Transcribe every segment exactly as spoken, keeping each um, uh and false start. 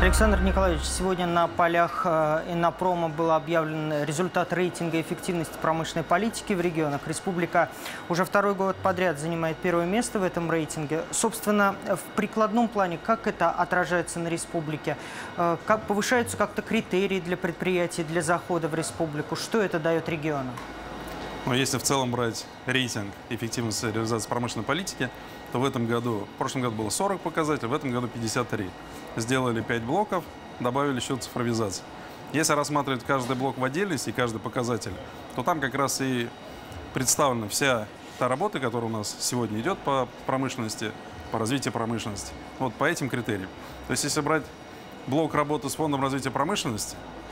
Александр Николаевич, сегодня на полях Иннопрома был объявлен результат рейтинга эффективности промышленной политики в регионах. Республика уже второй год подряд занимает первое место в этом рейтинге. Собственно, в прикладном плане, как это отражается на республике? Как повышаются как-то критерии для предприятий, для захода в республику? Что это дает региону? Но если в целом брать рейтинг эффективности реализации промышленной политики, то в этом году, в прошлом году было сорок показателей, в этом году пятьдесят три. Сделали пять блоков, добавили еще цифровизацию. Если рассматривать каждый блок в отдельности и каждый показатель, то там как раз и представлена вся та работа, которая у нас сегодня идет по промышленности, по развитию промышленности, вот по этим критериям. То есть если брать блок работы с Фондом развития промышленности,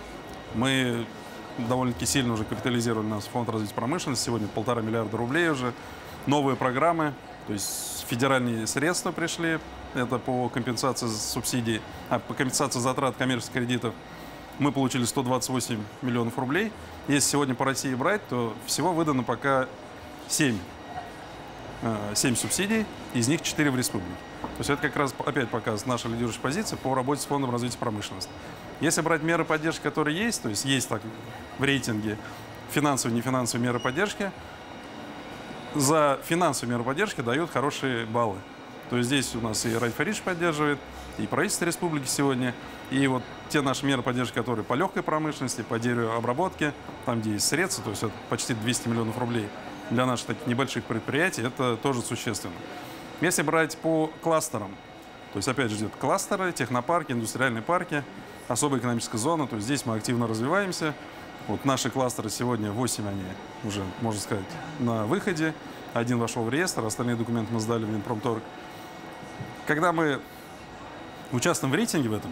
мы довольно-таки сильно уже капитализировали нас Фонд развития промышленности, сегодня полтора миллиарда рублей уже, новые программы, то есть федеральные средства пришли, это по компенсации субсидий, а по компенсации затрат коммерческих кредитов мы получили сто двадцать восемь миллионов рублей. Если сегодня по России брать, то всего выдано пока семь, семь субсидий, из них четыре в республике. То есть это как раз опять показывает наша лидирующая позиция по работе с Фондом развития промышленности. Если брать меры поддержки, которые есть, то есть есть так в рейтинге финансовые и нефинансовые меры поддержки, за финансовые меры поддержки дают хорошие баллы. То есть здесь у нас и Райф Фаридж поддерживает, и правительство республики сегодня, и вот те наши меры поддержки, которые по легкой промышленности, по деревообработке, там, где есть средства, то есть это почти двести миллионов рублей для наших таких небольших предприятий, это тоже существенно. Если брать по кластерам, то есть опять же идет кластеры, технопарки, индустриальные парки, особая экономическая зона, то есть здесь мы активно развиваемся. Вот наши кластеры сегодня восемь, они уже, можно сказать, на выходе. Один вошел в реестр, остальные документы мы сдали в Минпромторг. Когда мы участвуем в рейтинге в этом,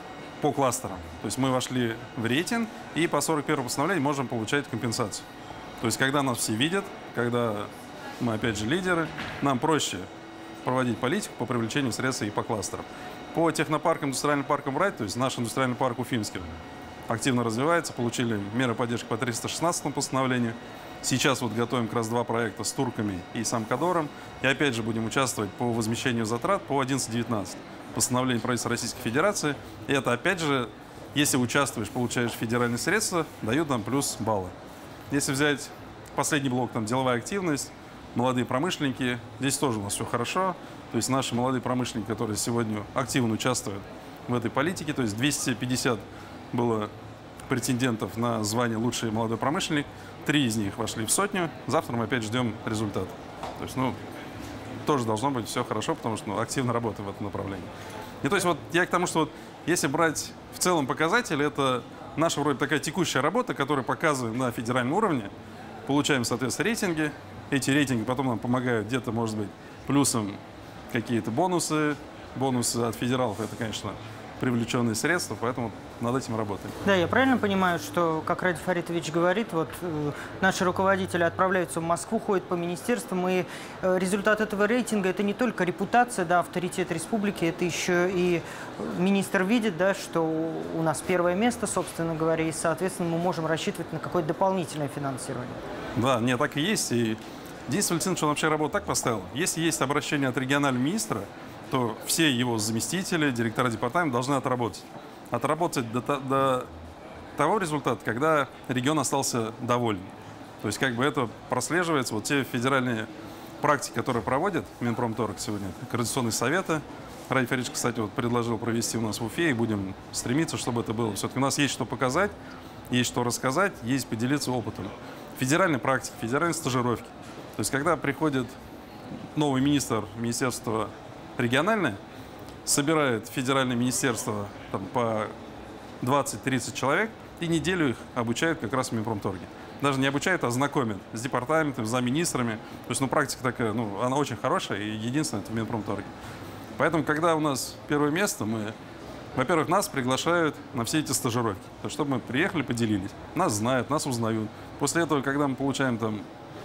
по кластерам, то есть мы вошли в рейтинг и по сорок первому постановлению можем получать компенсацию. То есть когда нас все видят, когда мы опять же лидеры, нам проще проводить политику по привлечению средств и по кластерам. По технопаркам, индустриальным паркам брать, то есть наш индустриальный парк Уфимский активно развивается, получили меры поддержки по триста шестнадцатому постановлению. Сейчас вот готовим как раз два проекта с турками и Самкадором. И опять же будем участвовать по возмещению затрат по одиннадцать девятнадцать. Постановление правительства Российской Федерации. И это опять же, если участвуешь, получаешь федеральные средства, дают нам плюс баллы. Если взять последний блок, там деловая активность, молодые промышленники, здесь тоже у нас все хорошо. То есть наши молодые промышленники, которые сегодня активно участвуют в этой политике, то есть двести пятьдесят было претендентов на звание «Лучший молодой промышленник», три из них вошли в сотню, завтра мы опять ждем результат. То есть, ну, тоже должно быть все хорошо, потому что ну, активно работаем в этом направлении. И то есть вот я к тому, что вот, если брать в целом показатели, это наша вроде такая текущая работа, которую показываем на федеральном уровне, получаем, соответственно, рейтинги, эти рейтинги потом нам помогают где-то, может быть, плюсом какие-то бонусы, бонусы от федералов, это, конечно, привлеченные средства, поэтому над этим работаем. Да, я правильно понимаю, что, как Райф Фаритович говорит, вот э, наши руководители отправляются в Москву, ходят по министерствам, и э, результат этого рейтинга – это не только репутация, да, авторитет республики, это еще и министр видит, да, что у нас первое место, собственно говоря, и, соответственно, мы можем рассчитывать на какое-то дополнительное финансирование. Да, нет, так и есть. И Денис Валентинович, он вообще работу так поставил. Если есть обращение от регионального министра, то все его заместители, директора департамента должны отработать. Отработать до, до того результата, когда регион остался доволен. То есть как бы это прослеживается. Вот те федеральные практики, которые проводят Минпромторг сегодня, координационные советы. Райф Фаридж, кстати, вот предложил провести у нас в Уфе, и будем стремиться, чтобы это было. Все-таки у нас есть что показать, есть что рассказать, есть поделиться опытом. Федеральные практики, федеральные стажировки. То есть когда приходит новый министр Министерства региональное, собирает федеральное министерство там, по двадцать-тридцать человек и неделю их обучают как раз в Минпромторге. Даже не обучают, а знакомят с департаментом, с замминистрами. То есть ну, практика такая, ну, она очень хорошая, и единственная это в Минпромторге. Поэтому, когда у нас первое место, мы, во-первых, нас приглашают на все эти стажировки, то, чтобы мы приехали, поделились. Нас знают, нас узнают. После этого, когда мы получаем там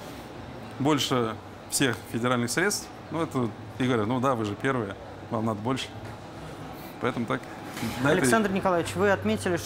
больше всех федеральных средств, ну, это, и говорят, ну да, вы же первые, вам надо больше. Поэтому так. Александр Николаевич, вы отметили,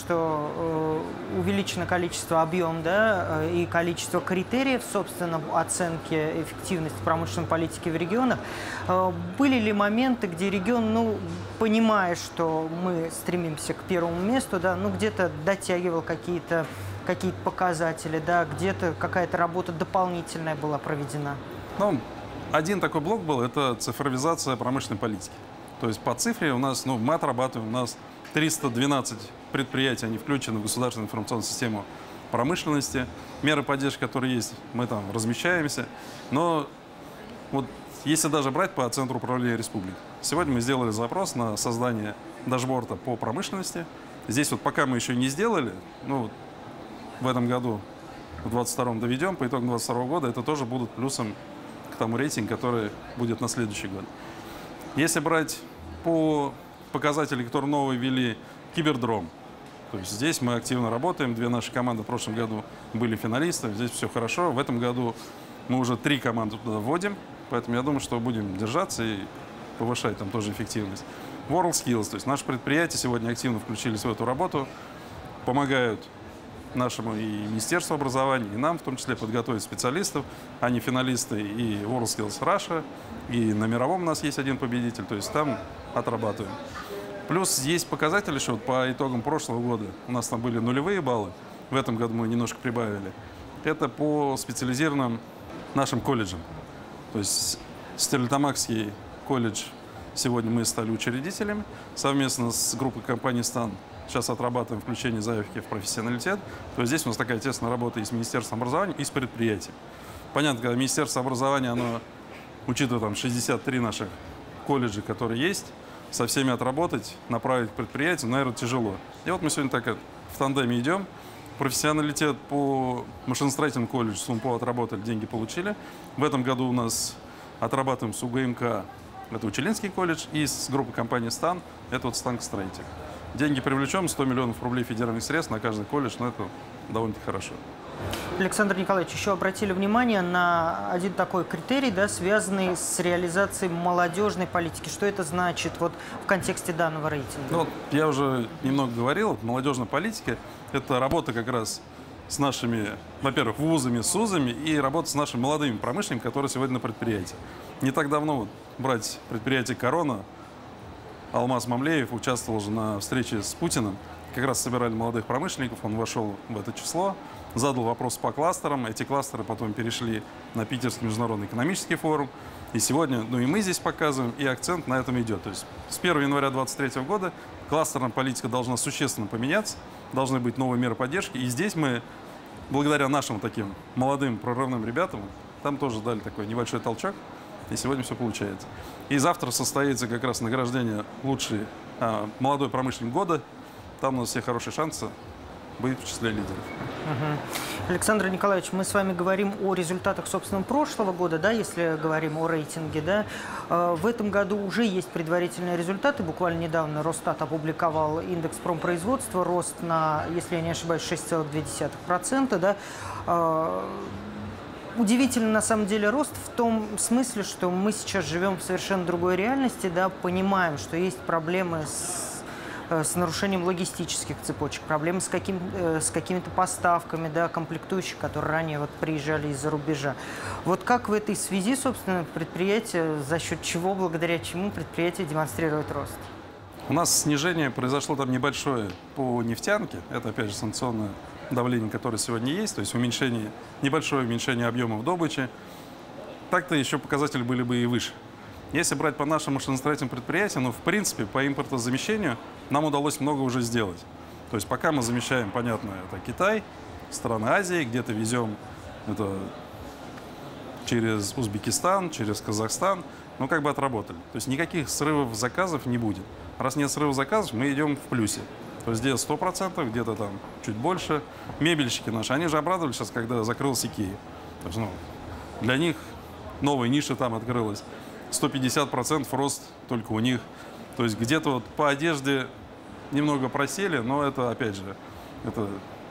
что э, увеличено количество, объем, да, э, и количество критериев, собственно, оценки эффективности промышленной политики в регионах. Э, были ли моменты, где регион, ну, понимая, что мы стремимся к первому месту, да, ну, где-то дотягивал какие-то какие-то показатели, да, где-то какая-то работа дополнительная была проведена? Ну, один такой блок был, это цифровизация промышленной политики. То есть по цифре у нас, ну, мы отрабатываем, у нас триста двенадцать предприятий, они включены в государственную информационную систему промышленности. Меры поддержки, которые есть, мы там размещаемся. Но вот если даже брать по Центру управления республики, сегодня мы сделали запрос на создание дашборда по промышленности. Здесь вот пока мы еще не сделали, ну, в этом году, в двадцать втором доведем, по итогам двадцать второго года, это тоже будут плюсом к тому рейтингу, который будет на следующий год. Если брать по показателям, которые новые ввели, Кибердром, то есть здесь мы активно работаем, две наши команды в прошлом году были финалистами, здесь все хорошо. В этом году мы уже три команды туда вводим, поэтому я думаю, что будем держаться и повышать там тоже эффективность. WorldSkills, то есть наши предприятия сегодня активно включились в эту работу, помогают нашему и Министерству образования, и нам в том числе подготовить специалистов. Они финалисты и WorldSkills Russia, и на мировом у нас есть один победитель, то есть там отрабатываем. Плюс есть показатели, что вот по итогам прошлого года у нас там были нулевые баллы, в этом году мы немножко прибавили. Это по специализированным нашим колледжам. То есть Стерлитамакский колледж сегодня мы стали учредителями, совместно с группой компаний «Стан». Сейчас отрабатываем включение заявки в профессионалитет. То есть здесь у нас такая тесная работа и с Министерством образования, и с предприятием. Понятно, когда Министерство образования, оно, учитывая там шестьдесят три наших колледжа, которые есть, со всеми отработать, направить к предприятию, наверное, тяжело. И вот мы сегодня так в тандеме идем. Профессионалитет по машиностроительному колледжу СумПо отработали, деньги получили. В этом году у нас отрабатываем с УГМК, это Учелинский колледж, и с группой компании «Стан», это вот «Станкостроитель». Деньги привлечем, сто миллионов рублей федеральных средств на каждый колледж, но это довольно-таки хорошо. Александр Николаевич, еще обратили внимание на один такой критерий, да, связанный с реализацией молодежной политики. Что это значит вот, в контексте данного рейтинга? Ну, вот я уже немного говорил, молодежная политика – это работа как раз с нашими, во-первых, вузами, с вузами и работа с нашими молодыми промышленниками, которые сегодня на предприятии. Не так давно вот, брать предприятие «Корона», Алмаз Мамлеев участвовал же на встрече с Путиным. Как раз собирали молодых промышленников, он вошел в это число, задал вопрос по кластерам. Эти кластеры потом перешли на Питерский международный экономический форум. И сегодня, ну и мы здесь показываем, и акцент на этом идет. То есть с первого января две тысячи двадцать третьего года кластерная политика должна существенно поменяться, должны быть новые меры поддержки. И здесь мы, благодаря нашим таким молодым прорывным ребятам, там тоже дали такой небольшой толчок. И сегодня все получается. И завтра состоится как раз награждение лучший а, молодой промышленник года. Там у нас все хорошие шансы быть в числе лидеров. Угу. Александр Николаевич, мы с вами говорим о результатах, собственно, прошлого года, да, если говорим о рейтинге. Да. В этом году уже есть предварительные результаты. Буквально недавно Росстат опубликовал индекс промпроизводства. Рост на, если я не ошибаюсь, шесть целых две десятых процента. Да. Удивительно, на самом деле, рост в том смысле, что мы сейчас живем в совершенно другой реальности, да, понимаем, что есть проблемы с, с нарушением логистических цепочек, проблемы с, каким, с какими-то поставками, да, комплектующих, которые ранее вот приезжали из-за рубежа. Вот как в этой связи, собственно, предприятие, за счет чего, благодаря чему предприятие демонстрирует рост? У нас снижение произошло там небольшое по нефтянке, это, опять же, санкционное давление, которое сегодня есть, то есть уменьшение, небольшое уменьшение объемов добычи. Так-то еще показатели были бы и выше. Если брать по нашим машиностроительным предприятиям, ну, в принципе, по импортозамещению нам удалось много уже сделать. То есть пока мы замещаем, понятно, это Китай, страны Азии, где-то везем это через Узбекистан, через Казахстан, ну, как бы отработали. То есть никаких срывов заказов не будет. Раз нет срывов заказов, мы идем в плюсе. То есть где-то сто процентов, где-то там чуть больше. Мебельщики наши, они же обрадовались сейчас, когда закрылась Икея. То есть, ну, для них новая ниша там открылась. сто пятьдесят процентов рост только у них. То есть где-то вот по одежде немного просели, но это, опять же, это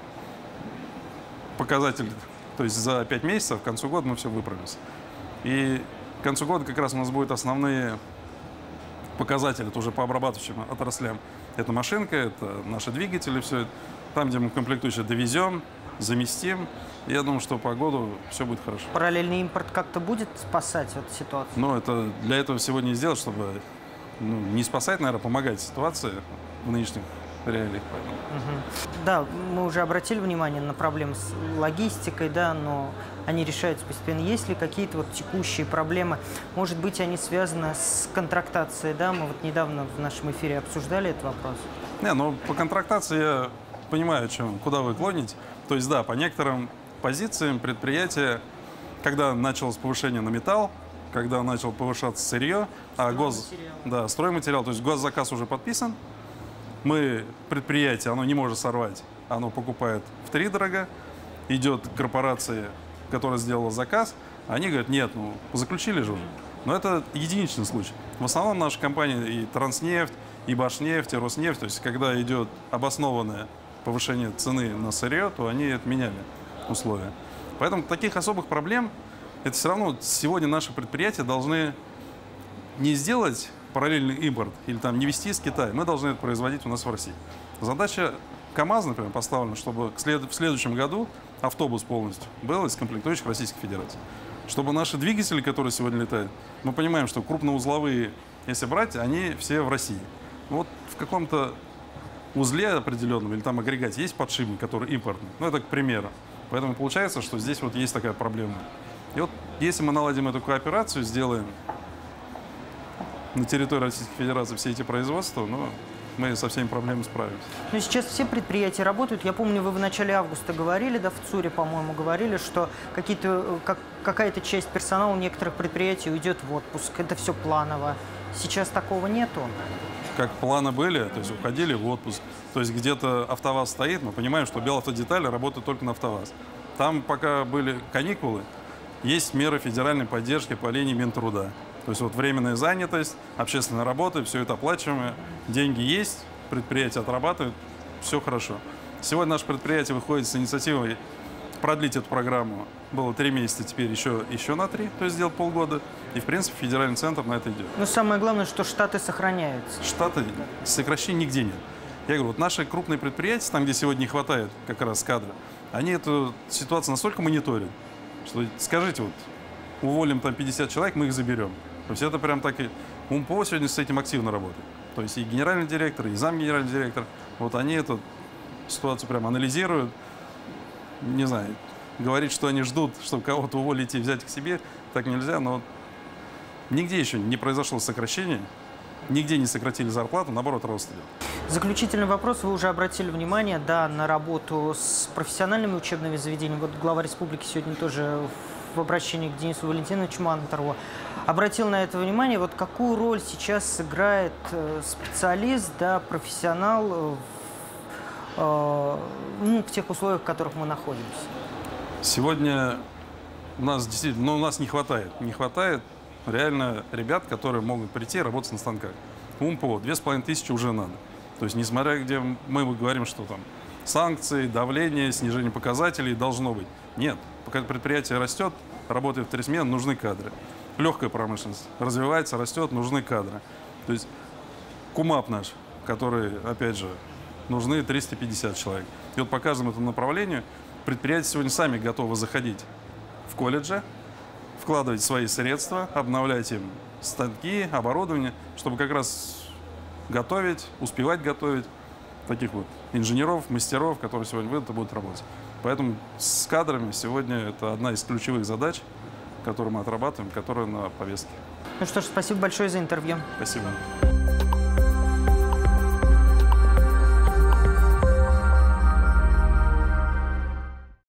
показатель. То есть за пять месяцев, к концу года мы все выправимся. И к концу года как раз у нас будут основные показатели, это уже по обрабатывающим отраслям. Это машинка, это наши двигатели, все это. Там, где мы комплектующие довезем, заместим. Я думаю, что по году все будет хорошо. Параллельный импорт как-то будет спасать эту ситуацию? Но это для этого сегодня и сделать, чтобы ну, не спасать, наверное, помогать ситуации в нынешних реалиях. Угу. Да, мы уже обратили внимание на проблемы с логистикой, да, но они решаются постепенно. Есть ли какие-то вот текущие проблемы? Может быть, они связаны с контрактацией, да? Мы вот недавно в нашем эфире обсуждали этот вопрос. Не, ну по контрактации я понимаю, чем, куда вы клоните. То есть, да, по некоторым позициям предприятия, когда началось повышение на металл, когда начал повышаться сырье, а гос, да, стройматериал, то есть госзаказ уже подписан, мы, предприятие, оно не может сорвать, оно покупает втридорога, идет к корпорации, которая сделала заказ, они говорят, нет, ну, заключили же уже. Но это единичный случай. В основном наши компании и Транснефть, и Башнефть, и Роснефть, то есть когда идет обоснованное повышение цены на сырье, то они отменяли условия. Поэтому таких особых проблем, это все равно сегодня наши предприятия должны не сделать параллельный импорт или там не везти из Китая, мы должны это производить у нас в России. Задача КАМАЗ, например, поставлена, чтобы в следующем году автобус полностью был из комплектующих Российской Федерации. Чтобы наши двигатели, которые сегодня летают, мы понимаем, что крупноузловые, если брать, они все в России. Вот в каком-то узле определенном или там агрегате есть подшипник, который импортный. Ну, это к примеру. Поэтому получается, что здесь вот есть такая проблема. И вот если мы наладим эту кооперацию, сделаем на территории Российской Федерации все эти производства, ну, мы со всеми проблемами справимся. Ну, сейчас все предприятия работают. Я помню, вы в начале августа говорили, да, в ЦУРе, по-моему, говорили, что какие-то, как, какая-то часть персонала некоторых предприятий уйдет в отпуск. Это все планово. Сейчас такого нету. Как планы были, то есть уходили в отпуск. То есть где-то АвтоВАЗ стоит, мы понимаем, что Белавтодетали работают только на АвтоВАЗ. Там, пока были каникулы, есть меры федеральной поддержки по линии Минтруда. То есть вот временная занятость, общественная работа, все это оплачиваемое, деньги есть, предприятия отрабатывают, все хорошо. Сегодня наше предприятие выходит с инициативой продлить эту программу. Было три месяца, теперь еще, еще на три, то есть сделать полгода. И, в принципе, федеральный центр на это идет. Но самое главное, что штаты сохраняются. Штаты, сокращений нигде нет. Я говорю, вот наши крупные предприятия, там, где сегодня не хватает как раз кадра, они эту ситуацию настолько мониторят, что скажите, вот, уволим там пятьдесят человек, мы их заберем. То есть это прям так и... УМПО сегодня с этим активно работает. То есть и генеральный директор, и замгенеральный директор, вот они эту ситуацию прям анализируют. Не знаю, говорить, что они ждут, чтобы кого-то уволить и взять к себе, так нельзя, но нигде еще не произошло сокращение, нигде не сократили зарплату, наоборот, рост идет. Заключительный вопрос. Вы уже обратили внимание, да, на работу с профессиональными учебными заведениями. Вот глава республики сегодня тоже в обращении к Денису Валентиновичу Мантурову обратил на это внимание. Вот какую роль сейчас сыграет специалист, да, профессионал в, ну, в тех условиях, в которых мы находимся? Сегодня у нас действительно, ну, у нас не хватает, не хватает реально ребят, которые могут прийти и работать на станках. УМПО, две с половиной тысячи уже надо. То есть, несмотря где мы говорим, что там санкции, давление, снижение показателей должно быть. Нет, пока предприятие растет, работает в три смены, нужны кадры. Легкая промышленность развивается, растет, нужны кадры. То есть КУМАП наш, который, опять же, нужны триста пятьдесят человек. И вот по каждому этому направлению предприятия сегодня сами готовы заходить в колледжи, вкладывать свои средства, обновлять им станки, оборудование, чтобы как раз готовить, успевать готовить таких вот инженеров, мастеров, которые сегодня выйдут и будут работать. Поэтому с кадрами сегодня это одна из ключевых задач, которую мы отрабатываем, которая на повестке. Ну что ж, спасибо большое за интервью. Спасибо.